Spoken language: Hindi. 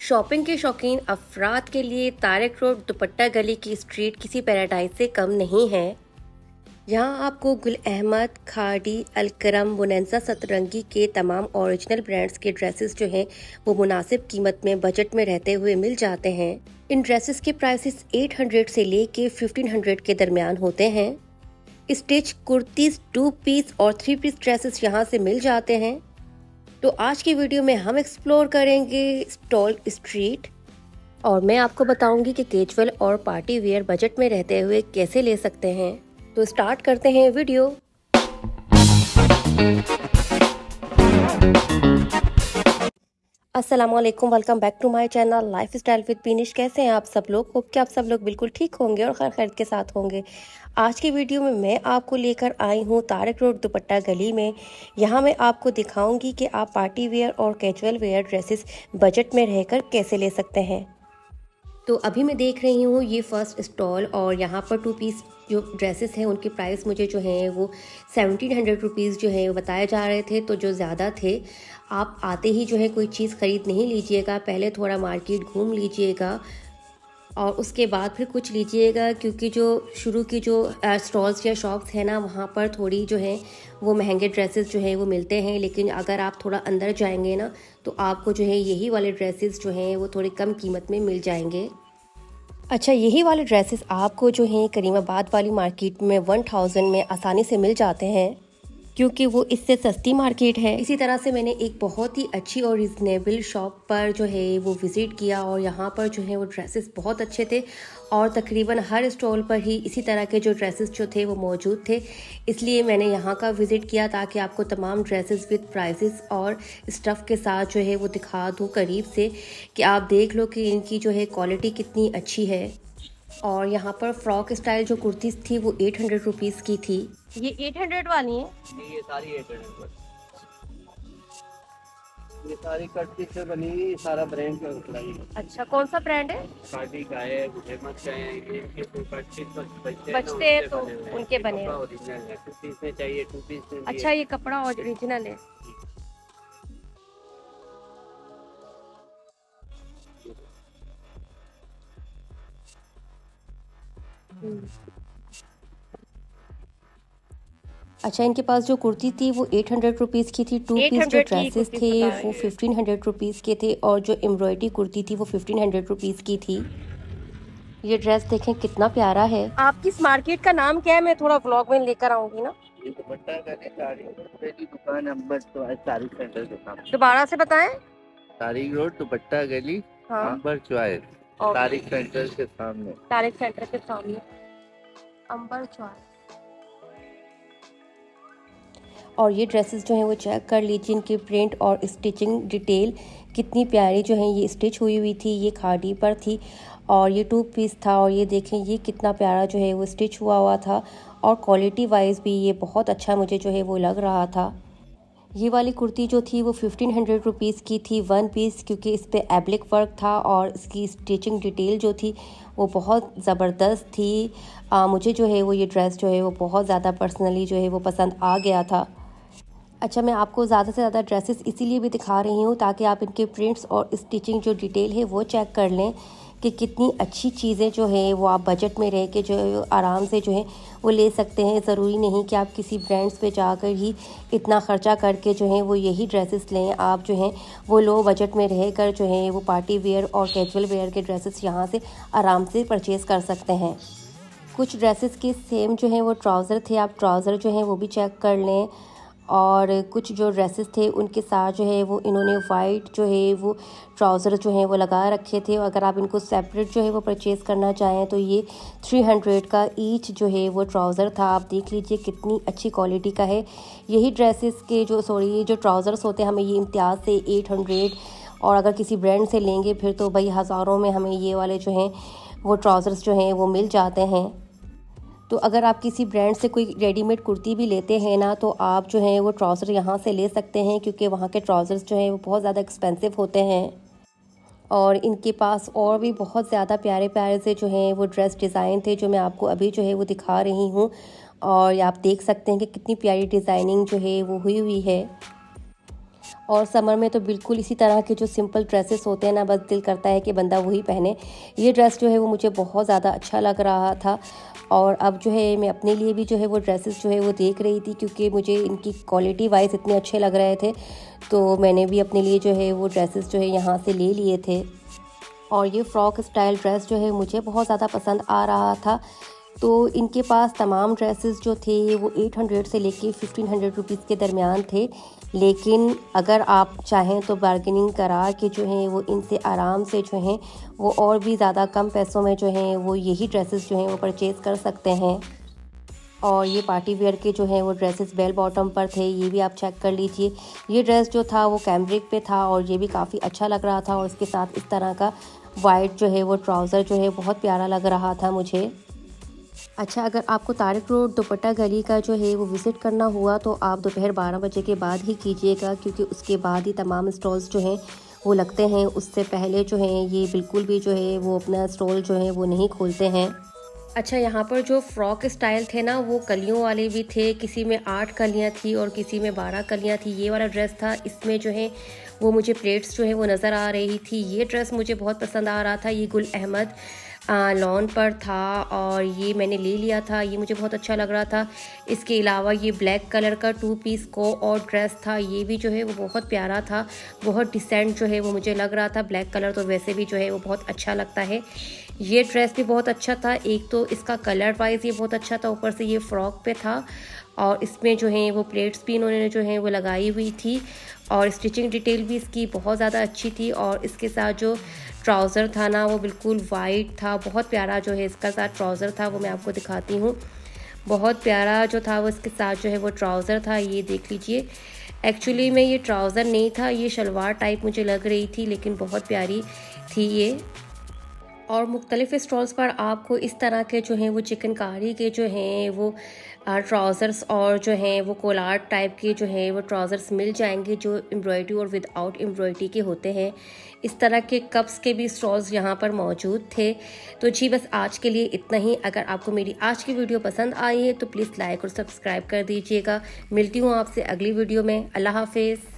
शॉपिंग के शौकीन अफराद के लिए तारिक रोड दुपट्टा गली की स्ट्रीट किसी पैराडाइज से कम नहीं है। यहाँ आपको गुल अहमद, खाड़ी, अलकरम, बुनैंजा सतरंगी के तमाम ओरिजिनल ब्रांड्स के ड्रेसेस जो हैं वो मुनासिब कीमत में बजट में रहते हुए मिल जाते हैं। इन ड्रेसेस के प्राइसेस 800 से लेके 1500 के दरमियान होते हैं। स्टिच कुर्तीज, 2 पीस और 3 पीस ड्रेसेस यहाँ से मिल जाते हैं। तो आज की वीडियो में हम एक्सप्लोर करेंगे स्टॉल स्ट्रीट और मैं आपको बताऊंगी कि कैजुअल और पार्टी वेयर बजट में रहते हुए कैसे ले सकते हैं। तो स्टार्ट करते हैं वीडियो। अस्सलामुअलैकुम, welcome back to my channel life style with Beenish. कैसे हैं आप सब लोग? होप कि आप सब लोग बिल्कुल ठीक होंगे और खैर खैरियत के साथ होंगे। आज की वीडियो में मैं आपको लेकर आई हूँ तारिक रोड दुपट्टा गली में। यहाँ मैं आपको दिखाऊंगी कि आप पार्टी वेयर और कैजुअल वेयर ड्रेसेस बजट में रहकर कैसे ले सकते हैं। तो अभी मैं देख रही हूँ ये फर्स्ट स्टॉल और यहाँ पर 2 पीस जो ड्रेसेस हैं उनके प्राइस मुझे जो हैं वो 1700 रुपीज़ जो है वो बताए जा रहे थे, तो जो ज़्यादा थे। आप आते ही जो है कोई चीज़ ख़रीद नहीं लीजिएगा, पहले थोड़ा मार्केट घूम लीजिएगा और उसके बाद फिर कुछ लीजिएगा, क्योंकि जो शुरू की जो स्टॉल्स या शॉप्स हैं ना वहाँ पर थोड़ी जो है वो महंगे ड्रेसेस जो है वो मिलते हैं। लेकिन अगर आप थोड़ा अंदर जाएंगे ना तो आपको जो है यही वाले ड्रेसेस जो हैं वो थोड़ी कम कीमत में मिल जाएंगे। अच्छा, यही वाले ड्रेसेस आपको जो है करीमाबाद वाली मार्केट में 1000 में आसानी से मिल जाते हैं, क्योंकि वो इससे सस्ती मार्केट है। इसी तरह से मैंने एक बहुत ही अच्छी और रिजनेबल शॉप पर जो है वो विज़िट किया और यहाँ पर जो है वो ड्रेसेस बहुत अच्छे थे और तकरीबन हर स्टॉल पर ही इसी तरह के जो ड्रेसेस जो थे वो मौजूद थे। इसलिए मैंने यहाँ का विज़िट किया ताकि आपको तमाम ड्रेसेस विद प्राइसेस और स्टफ़ के साथ जो है वो दिखा दूँ करीब से, कि आप देख लो कि इनकी जो है क्वालिटी कितनी अच्छी है। और यहाँ पर फ्रॉक स्टाइल जो कुर्तीज़ थी वो 800 रुपीज़ की थी। ये 800 वाली है? ये सारी 800 ये सारी कटपीस से बनी हुई, सारा ब्रांड का कपड़ा है। अच्छा, कौन सा ब्रांड है? खादी का है, फेमस का है। ये कटपीस बचते हैं तो उनके बने ओरिजिनल है। 2 पीस में चाहिए 2 पीस में। अच्छा, ये कपड़ा ओरिजिनल है। अच्छा, इनके पास जो कुर्ती थी वो 800 रुपीज़ की थी। 2 पीस जो ड्रेसेस थे वो 1500 रुपीज़ के थे और जो एम्ब्रॉयडरी कुर्ती थी वो 1500 रुपीज़ की थी। ये ड्रेस देखें कितना प्यारा है। आपकी इस मार्केट का नाम क्या है? मैं थोड़ा व्लॉग में लेकर आऊंगी ना। ये दुपट्टा गली तारिक रोड दुकान नंबर 12 तारिक सेंटर के सामने। दोबारा से बताएं। तारिक रोड दुपट्टा गली नंबर 12 तारिक सेंटर के सामने। तारिक सेंटर के सामने अंबर 12। और ये ड्रेसेस जो हैं वो चेक कर लीजिए, इनकी प्रिंट और स्टिचिंग डिटेल कितनी प्यारी जो है ये स्टिच हुई थी। ये खाड़ी पर थी और ये 2 पीस था और ये देखें ये कितना प्यारा जो है वो स्टिच हुआ था और क्वालिटी वाइज भी ये बहुत अच्छा मुझे जो है वो लग रहा था। ये वाली कुर्ती जो थी वो 1500 रुपीज़ की थी 1 पीस, क्योंकि इस पर एब्लिक वर्क था और इसकी स्टिचिंग डिटेल जो थी वो बहुत ज़बरदस्त थी। मुझे जो है वो ये ड्रेस जो है वो बहुत ज़्यादा पर्सनली जो है वो पसंद आ गया था। अच्छा, मैं आपको ज़्यादा से ज़्यादा ड्रेसेस इसीलिए भी दिखा रही हूँ ताकि आप इनके प्रिंट्स और स्टिचिंग जो डिटेल है वो चेक कर लें कि कितनी अच्छी चीज़ें जो है वो आप बजट में रह के जो है आराम से जो है वो ले सकते हैं। ज़रूरी नहीं कि आप किसी ब्रांड्स पे जाकर ही इतना ख़र्चा करके जो है वो यही ड्रेसेस लें। आप जो हैं वो लो बजट में रह कर जो है वो पार्टी वेयर और कैजुअल वेयर के ड्रेसेस यहाँ से आराम से परचेज़ कर सकते हैं। कुछ ड्रेसेस के सेम जो है वो ट्राउज़र थे, आप ट्राउज़र जो है वो भी चेक कर लें। और कुछ जो ड्रेसेस थे उनके साथ जो है वो इन्होंने वाइट जो है वो ट्राउज़र जो है वो लगा रखे थे। अगर आप इनको सेपरेट जो है वो परचेज़ करना चाहें तो ये 300 का ईच जो है वो ट्राउज़र था। आप देख लीजिए कितनी अच्छी क्वालिटी का है। यही ड्रेसेस के जो जो ट्राउज़र्स होते हैं हमें ये इम्तियाज़ से 800, और अगर किसी ब्रांड से लेंगे फिर तो भाई हज़ारों में हमें ये वाले जो हैं वो ट्राउज़र्स जो हैं वो मिल जाते हैं। तो अगर आप किसी ब्रांड से कोई रेडीमेड कुर्ती भी लेते हैं ना तो आप जो है वो ट्राउज़र यहाँ से ले सकते हैं, क्योंकि वहाँ के ट्राउज़र्स जो हैं वो बहुत ज़्यादा एक्सपेंसिव होते हैं। और इनके पास और भी बहुत ज़्यादा प्यारे प्यारे से जो हैं वो ड्रेस डिज़ाइन थे जो मैं आपको अभी जो है वो दिखा रही हूँ। और आप देख सकते हैं कि कितनी प्यारी डिज़ाइनिंग जो है वो हुई है। और समर में तो बिल्कुल इसी तरह के जो सिंपल ड्रेसेस होते हैं ना, बस दिल करता है कि बंदा वही पहने। ये ड्रेस जो है वो मुझे बहुत ज़्यादा अच्छा लग रहा था और अब जो है मैं अपने लिए भी जो है वो ड्रेसेस जो है वो देख रही थी, क्योंकि मुझे इनकी क्वालिटी वाइज इतने अच्छे लग रहे थे, तो मैंने भी अपने लिए जो है वो ड्रेसेस जो है यहाँ से ले लिए थे। और ये फ्रॉक स्टाइल ड्रेस जो है मुझे बहुत ज़्यादा पसंद आ रहा था। तो इनके पास तमाम ड्रेसेस जो थे वो 800 से लेके 1500 रुपीज़ के दरमियान थे, लेकिन अगर आप चाहें तो बार्गेनिंग करा के जो है वो इनसे आराम से जो हैं वो और भी ज़्यादा कम पैसों में जो हैं वो यही ड्रेसेस जो हैं वो परचेज़ कर सकते हैं। और ये पार्टी वेयर के जो हैं वो ड्रेसेस बेल बॉटम पर थे, ये भी आप चेक कर लीजिए। ये ड्रेस जो था वो कैमरिक पे था और ये भी काफ़ी अच्छा लग रहा था और इसके साथ इस तरह का वाइट जो है वो ट्राउज़र जो है बहुत प्यारा लग रहा था मुझे। अच्छा, अगर आपको तारिक रोड दुपट्टा गली का जो है वो विज़िट करना हुआ तो आप दोपहर 12 बजे के बाद ही कीजिएगा, क्योंकि उसके बाद ही तमाम स्टॉल्स जो हैं वो लगते हैं। उससे पहले जो है ये बिल्कुल भी जो है वो अपना स्टॉल जो है वो नहीं खोलते हैं। अच्छा, यहाँ पर जो फ्रॉक स्टाइल थे ना वो कलियों वाले भी थे, किसी में 8 कलियाँ थी और किसी में 12 कलियाँ थी। ये वाला ड्रेस था, इसमें जो है वो मुझे प्लेट्स जो है वो नज़र आ रही थी। ये ड्रेस मुझे बहुत पसंद आ रहा था। ये गुल अहमद लॉन पर था और ये मैंने ले लिया था, ये मुझे बहुत अच्छा लग रहा था। इसके अलावा ये ब्लैक कलर का 2 पीस को और ड्रेस था, ये भी जो है वो बहुत प्यारा था, बहुत डिसेंट जो है वो मुझे लग रहा था। ब्लैक कलर तो वैसे भी जो है वो बहुत अच्छा लगता है। ये ड्रेस भी बहुत अच्छा था, एक तो इसका कलर वाइज ये बहुत अच्छा था, ऊपर से ये फ्रॉक पे था और इसमें जो है वो प्लेट्स भी इन्होंने जो है वो लगाई हुई थी और स्टिचिंग डिटेल भी इसकी बहुत ज़्यादा अच्छी थी। और इसके साथ जो ट्राउज़र था ना वो बिल्कुल वाइट था, बहुत प्यारा जो है इसका साथ ट्राउज़र था, वो मैं आपको दिखाती हूँ। बहुत प्यारा जो था वो इसके साथ जो है वो ट्राउज़र था, ये देख लीजिए। एक्चुअली में ये ट्राउज़र नहीं था, ये शलवार टाइप मुझे लग रही थी, लेकिन बहुत प्यारी थी ये। और मुख्तलिफ़ स्टॉल्स पर आपको इस तरह के जो हैं वो चिकनकारी के जो हैं वो ट्राउज़र्स और जो हैं वो कोलार टाइप के जो हैं वो ट्राउज़र्स मिल जाएंगे, जो एम्ब्रॉयडरी और विदाउट एम्ब्रॉयडरी के होते हैं। इस तरह के कप्स के भी स्टॉल्स यहाँ पर मौजूद थे। तो जी बस आज के लिए इतना ही। अगर आपको मेरी आज की वीडियो पसंद आई है तो प्लीज़ लाइक और सब्सक्राइब कर दीजिएगा। मिलती हूँ आपसे अगली वीडियो में। अल्लाह हाफिज़।